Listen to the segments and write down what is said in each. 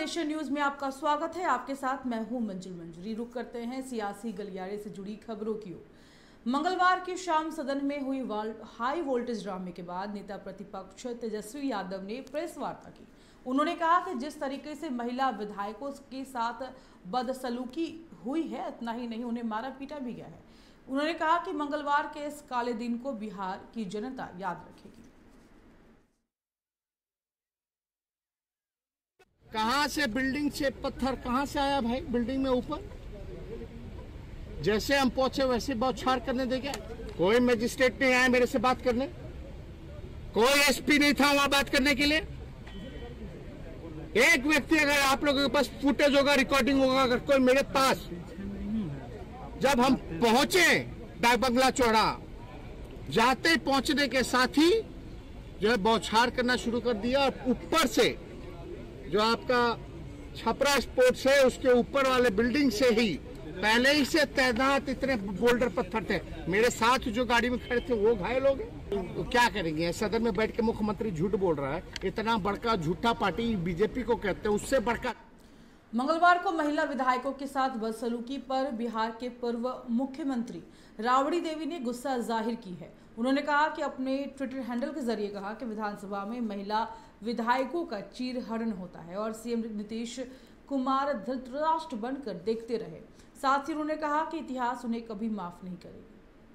Nation news में आपका स्वागत है। आपके साथ मैं हूं मंजिल मंजरी। रुक करते हैं सियासी गलियारे से जुड़ी खबरों की ओर। मंगलवार की शाम सदन में हुई हाई वोल्टेज ड्रामे के बाद नेता प्रतिपक्ष तेजस्वी यादव ने प्रेस वार्ता की। उन्होंने कहा कि जिस तरीके से महिला विधायकों के साथ बदसलूकी हुई है, इतना ही नहीं उन्हें मारा पीटा भी गया है। उन्होंने कहा कि मंगलवार के इस काले दिन को बिहार की जनता याद रखेगी। कहां से बिल्डिंग से पत्थर कहां से आया भाई? बिल्डिंग में ऊपर जैसे हम पहुंचे वैसे बौछार करने देंगे। कोई मजिस्ट्रेट नहीं आया मेरे से बात करने, कोई एसपी नहीं था वहां बात करने के लिए। एक व्यक्ति, अगर आप लोगों के पास फुटेज होगा, रिकॉर्डिंग होगा, अगर कोई मेरे पास, जब हम पहुंचे डाक बंगला चौड़ा, जाते ही पहुंचने के साथ ही जो है बौछार करना शुरू कर दिया। और ऊपर से जो आपका छपरा स्पोर्ट्स है उसके ऊपर वाले बिल्डिंग से ही पहले ही से तैनात इतने बोल्डर पत्थर थे। मेरे साथ जो गाड़ी में खड़े थे वो घायल हो गए। तो क्या करेंगे? सदन में बैठ के मुख्यमंत्री झूठ बोल रहा है। इतना बड़का झूठा पार्टी बीजेपी को कहते हैं, उससे बड़का। मंगलवार को महिला विधायकों के साथ बदसलूकी पर बिहार के पूर्व मुख्यमंत्री राबड़ी देवी ने गुस्सा जाहिर की है। उन्होंने कहा कि अपने ट्विटर हैंडल के जरिए कहा कि विधानसभा में महिला विधायकों का चीरहरण होता है और सीएम नीतीश कुमार धृतराष्ट्र बनकर देखते रहे। साथ ही उन्होंने कहा कि इतिहास उन्हें कभी माफ नहीं करेगा।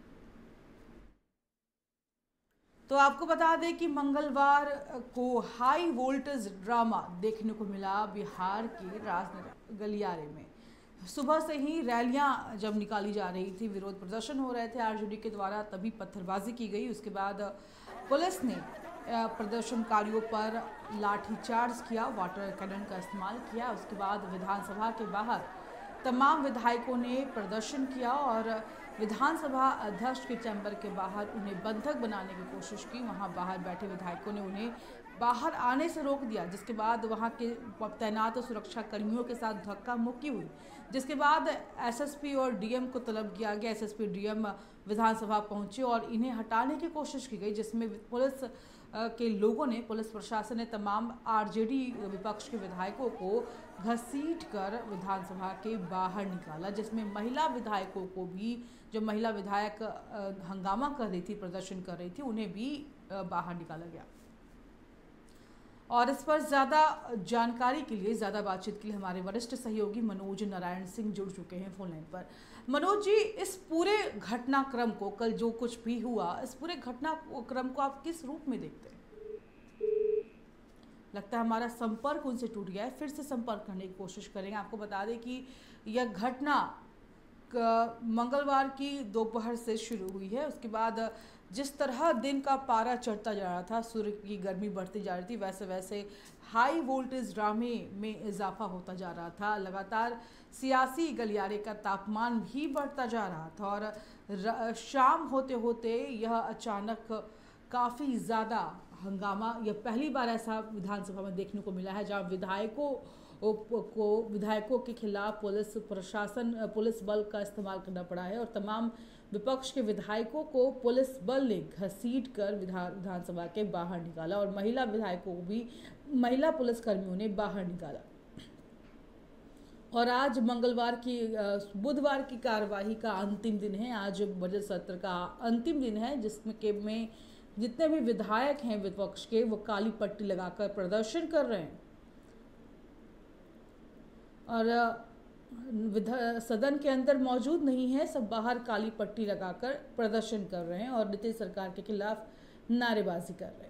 तो आपको बता दें कि मंगलवार को हाई वोल्टेज ड्रामा देखने को मिला बिहार के राजनगर गलियारे में। सुबह से ही रैलियां जब निकाली जा रही थी, विरोध प्रदर्शन हो रहे थे आरजेडी के द्वारा, तभी पत्थरबाजी की गई। उसके बाद पुलिस ने प्रदर्शनकारियों पर लाठीचार्ज किया, वाटर कैनन का इस्तेमाल किया। उसके बाद विधानसभा के बाहर तमाम विधायकों ने प्रदर्शन किया और विधानसभा अध्यक्ष के चैम्बर के बाहर उन्हें बंधक बनाने की कोशिश की। वहां बाहर बैठे विधायकों ने उन्हें बाहर आने से रोक दिया, जिसके बाद वहां के तैनात सुरक्षा कर्मियों के साथ धक्का मुक्की हुई। जिसके बाद एसएसपी और डीएम को तलब किया गया। एसएसपी डीएम विधानसभा पहुंचे और इन्हें हटाने की कोशिश की गई, जिसमें पुलिस के लोगों ने, पुलिस प्रशासन ने तमाम आरजेडी विपक्ष के विधायकों को घसीटकर विधानसभा के बाहर निकाला, जिसमें महिला विधायकों को भी, जो महिला विधायक हंगामा कर रही थी, प्रदर्शन कर रही थी, उन्हें भी बाहर निकाला गया। और इस पर ज़्यादा जानकारी के लिए, ज़्यादा बातचीत के लिए हमारे वरिष्ठ सहयोगी मनोज नारायण सिंह जुड़ चुके हैं फोन लाइन पर। मनोज जी, इस पूरे घटनाक्रम को, कल जो कुछ भी हुआ, इस पूरे घटनाक्रम को आप किस रूप में देखते हैं? लगता है हमारा संपर्क उनसे टूट गया है, फिर से संपर्क करने की कोशिश करेंगे। आपको बता दें कि यह घटना मंगलवार की दोपहर से शुरू हुई है। उसके बाद जिस तरह दिन का पारा चढ़ता जा रहा था, सूर्य की गर्मी बढ़ती जा रही थी, वैसे वैसे हाई वोल्टेज ड्रामे में इजाफा होता जा रहा था। लगातार सियासी गलियारे का तापमान भी बढ़ता जा रहा था और शाम होते होते यह अचानक काफ़ी ज़्यादा हंगामा, यह पहली बार ऐसा विधानसभा में देखने को मिला है जहाँ विधायकों के खिलाफ पुलिस बल का इस्तेमाल करना पड़ा है और तमाम विपक्ष के विधायकों को पुलिस बल ने घसीट कर विधानसभा के बाहर निकाला और महिला विधायकों को भी महिला पुलिसकर्मियों ने बाहर निकाला। और आज बुधवार की कार्यवाही का अंतिम दिन है। आज बजट सत्र का अंतिम दिन है, जिसमें जितने भी विधायक हैं विपक्ष के, वो काली पट्टी लगाकर प्रदर्शन कर रहे हैं और सदन के अंदर मौजूद नहीं है। सब बाहर काली पट्टी लगाकर प्रदर्शन कर रहे हैं और नीतीश सरकार के खिलाफ नारेबाजी कर रहे हैं।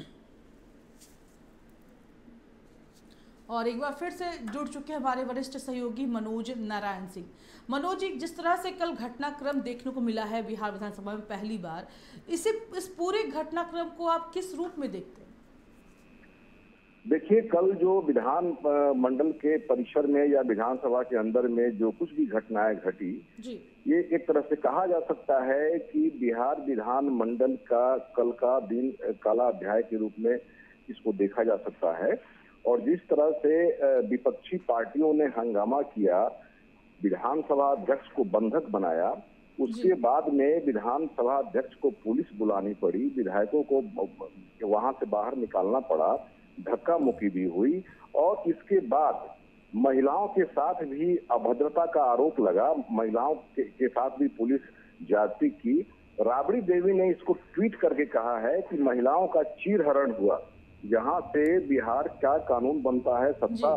और एक बार फिर से जुड़ चुके हैं हमारे वरिष्ठ सहयोगी मनोज नारायण सिंह। मनोज जी, जिस तरह से कल घटनाक्रम देखने को मिला है बिहार विधानसभा में पहली बार, इस पूरे घटनाक्रम को आप किस रूप में देखते हैं? देखिए, कल जो विधान मंडल के परिसर में या विधानसभा के अंदर में जो कुछ भी घटनाएं घटी, ये एक तरह से कहा जा सकता है कि बिहार विधान मंडल का कल का दिन काला अध्याय के रूप में इसको देखा जा सकता है। और जिस तरह से विपक्षी पार्टियों ने हंगामा किया, विधानसभा अध्यक्ष को बंधक बनाया, उसके बाद में विधानसभा अध्यक्ष को पुलिस बुलानी पड़ी, विधायकों को वहां से बाहर निकालना पड़ा, धक्का मुक्की भी हुई और इसके बाद महिलाओं के साथ भी अभद्रता का आरोप लगा, महिलाओं के साथ भी पुलिस ज्यादती की। राबड़ी देवी ने इसको ट्वीट करके कहा है कि महिलाओं का चीरहरण हुआ, जहां से बिहार का कानून बनता है, सत्ता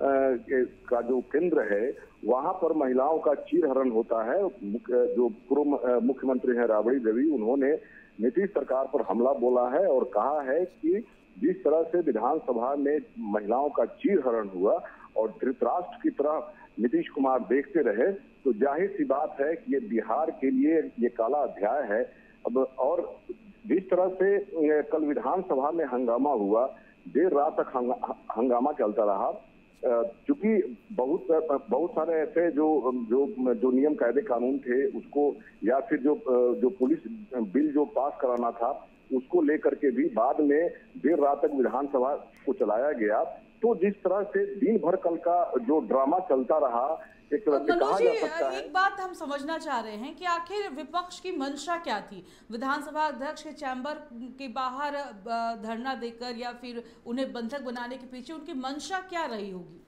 का जो केंद्र है वहां पर महिलाओं का चीरहरण होता है। जो पूर्व मुख्यमंत्री हैं राबड़ी देवी, उन्होंने नीतीश सरकार पर हमला बोला है और कहा है कि जिस तरह से विधानसभा में महिलाओं का चीरहरण हुआ और धृतराष्ट्र की तरह नीतीश कुमार देखते रहे, तो जाहिर सी बात है कि ये बिहार के लिए ये काला अध्याय है। अब और जिस तरह से कल विधानसभा में हंगामा हुआ, देर रात तक हंगामा चलता रहा, क्योंकि बहुत सारे ऐसे जो नियम कायदे कानून थे उसको, या फिर जो पुलिस बिल जो पास कराना था उसको लेकर के भी बाद में देर रात तक विधानसभा को चलाया गया। तो जिस तरह से दिन भर कल का जो ड्रामा चलता रहा, एक तरह से कहा जा सकता है। एक बात हम समझना चाह रहे हैं कि आखिर विपक्ष की मंशा क्या थी? विधानसभा अध्यक्ष के चैम्बर के बाहर धरना देकर या फिर उन्हें बंधक बनाने के पीछे उनकी मंशा क्या रही होगी?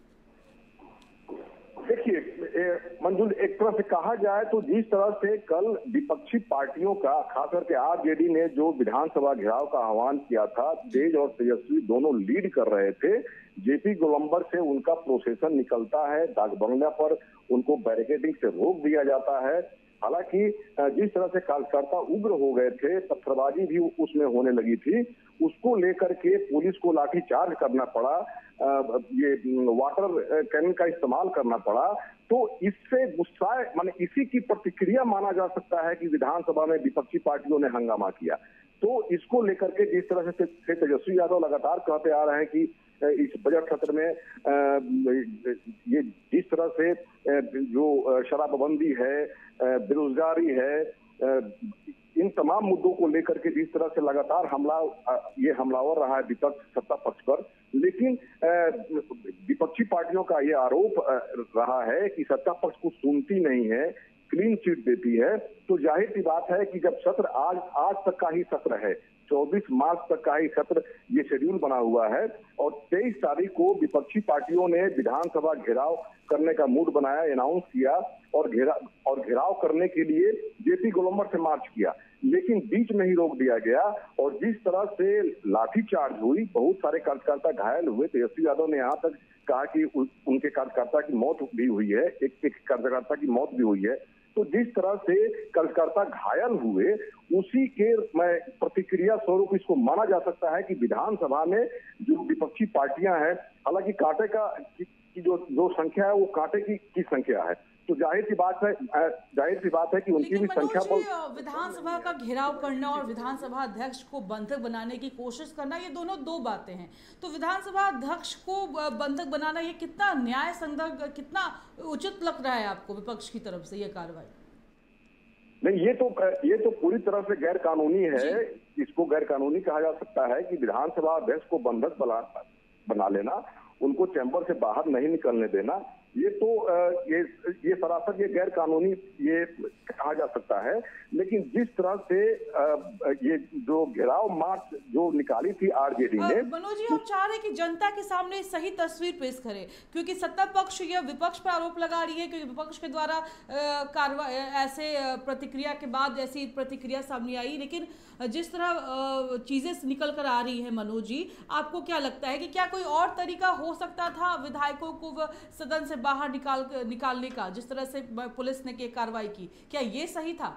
देखिए मंजुल, एक तरह से कहा जाए तो जिस तरह से कल विपक्षी पार्टियों का, खास करके आरजेडी ने जो विधानसभा घेराव का आह्वान किया था, तेज और तेजस्वी दोनों लीड कर रहे थे। जेपी गोलंबर से उनका प्रोसेशन निकलता है, डाकबंगला पर उनको बैरिकेडिंग से रोक दिया जाता है। हालांकि जिस तरह से कार्यकर्ता उग्र हो गए थे, पत्थरबाजी भी उसमें होने लगी थी, उसको लेकर के पुलिस को लाठीचार्ज करना पड़ा, ये वाटर कैनन का इस्तेमाल करना पड़ा। तो इससे गुस्सा, माने इसी की प्रतिक्रिया माना जा सकता है कि विधानसभा में विपक्षी पार्टियों ने हंगामा किया। तो इसको लेकर के जिस तरह से तेजस्वी यादव लगातार कहते आ रहे हैं कि इस बजट सत्र में ये जिस तरह से जो शराबबंदी है, बेरोजगारी है, इन तमाम मुद्दों को लेकर के जिस तरह से लगातार ये हमलावर रहा है विपक्ष सत्ता पक्ष पर, लेकिन विपक्षी पार्टियों का ये आरोप रहा है कि सत्ता पक्ष को सुनती नहीं है, क्लीन चिट देती है। तो जाहिर सी बात है कि जब सत्र आज तक का ही सत्र है, 24 मार्च तक का ही सत्र ये शेड्यूल बना हुआ है और 23 तारीख को विपक्षी पार्टियों ने विधानसभा घेराव करने का मूड बनाया, अनाउंस किया और घेराव करने के लिए जेपी गोलंबर से मार्च किया, लेकिन बीच में ही रोक दिया गया। और जिस तरह से लाठीचार्ज हुई, बहुत सारे कार्यकर्ता घायल हुए। तेजस्वी यादव ने यहाँ तक कहा कि उनके कार्यकर्ता की मौत भी हुई है, एक कार्यकर्ता की मौत भी हुई है। तो जिस तरह से कार्यकर्ता घायल हुए, उसी के प्रतिक्रिया स्वरूप इसको माना जा सकता है कि विधानसभा में जो विपक्षी पार्टियां हैं, हालांकि कांटे की जो संख्या है वो कांटे की संख्या है, तो जाहिर सी बात है कि उनकी भी संख्या पर विधानसभा का घेराव करना और विधानसभा अध्यक्ष को बंधक बनाने की कोशिश करना, ये दोनों दो बातें हैं। तो विधानसभा अध्यक्ष को बंधक बनाना ये कितना न्याय संगत, कितना उचित लग रहा है आपको विपक्ष की तरफ से ये कार्रवाई? नहीं, ये तो पूरी तरह से गैर कानूनी है। इसको गैर कानूनी कहा जा सकता है कि विधानसभा अध्यक्ष को बंधक बना लेना, उनको चैम्बर से बाहर नहीं निकलने देना, ये तो ये सरासर ये गैर कानूनी ये कहा जा सकता है। लेकिन जिस तरह से ये जो घेराव मार्च जो निकाली थी आरजेडी ने, मनोज जी, हम चाह रहे हैं कि जनता के सामने सही तस्वीर पेश करें, क्योंकि सत्ता पक्ष या विपक्ष पर आरोप लगा रही है कि विपक्ष के द्वारा कार्रवाई, ऐसे प्रतिक्रिया के बाद ऐसी प्रतिक्रिया सामने आई, लेकिन जिस तरह चीजें निकल कर आ रही है, मनोज जी, आपको क्या लगता है कि क्या कोई और तरीका हो सकता था विधायकों को सदन से बाहर निकालने का, जिस तरह से पुलिस ने कार्रवाई की, क्या ये सही था?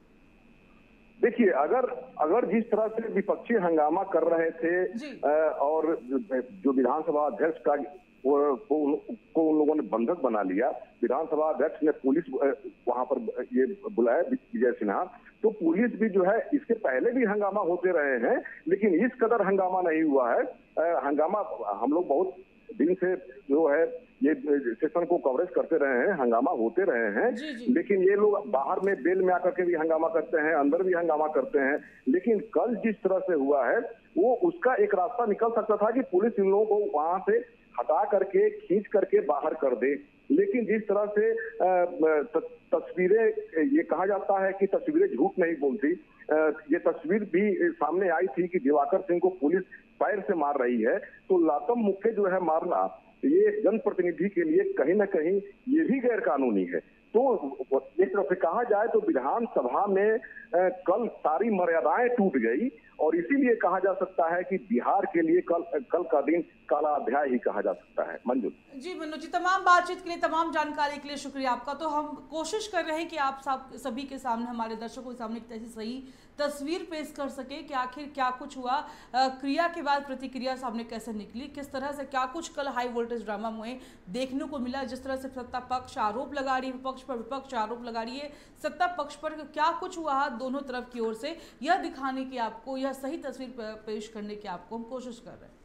देखिए, अगर जिस तरह से विपक्षी हंगामा कर रहे थे और जो विधानसभा अध्यक्ष का को उन लोगों ने बंधक बना लिया, विधानसभा अध्यक्ष ने पुलिस वहां पर ये बुलाया, विजय सिन्हा, तो पुलिस भी जो है, इसके पहले भी हंगामा होते रहे हैं, लेकिन इस कदर हंगामा नहीं हुआ है। हंगामा हम लोग बहुत दिन से जो है ये सेशन को कवरेज करते रहे हैं, हंगामा होते रहे हैं, लेकिन ये लोग बाहर में बेल में आकर के भी हंगामा करते हैं, अंदर भी हंगामा करते हैं। लेकिन कल जिस तरह से हुआ है, वो उसका एक रास्ता निकल सकता था कि पुलिस इन लोगों को वहां से हटा करके, खींच करके बाहर कर दे। लेकिन जिस तरह से तस्वीरें, ये कहा जाता है कि तस्वीरें झूठ नहीं बोलती, ये तस्वीर भी सामने आई थी कि दिवाकर सिंह को पुलिस पैर से मार रही है, तो लातम मुक्के जो है मारना, ये जनप्रतिनिधि के लिए कहीं ना कहीं ये भी गैर कानूनी है। तो एक तरफ से कहा जाए तो विधानसभा में कल सारी मर्यादाएं टूट गई और इसीलिए कहा जा सकता है कि बिहार के लिए कल का दिन काला अध्याय ही कहा जा सकता है। मंजू जी, मनोज जी, तमाम बातचीत के लिए, तमाम जानकारी के लिए शुक्रिया आपका। तो हम कोशिश कर रहे हैं कि आप सभी के सामने, हमारे दर्शकों के सामने एक ऐसी सही तस्वीर पेश कर सके कि आखिर क्या कुछ हुआ, क्रिया के बाद प्रतिक्रिया सामने कैसे निकली, किस तरह से क्या कुछ कल हाई वोल्टेज ड्रामा में देखने को मिला, जिस तरह से सत्ता पक्ष आरोप लगा रही है, विपक्ष पर विपक्ष आरोप लगा रही है, सत्ता पक्ष पर क्या कुछ हुआ दोनों तरफ की ओर से, यह दिखाने की आपको, यह सही तस्वीर पेश करने की आपको हम कोशिश कर रहे हैं।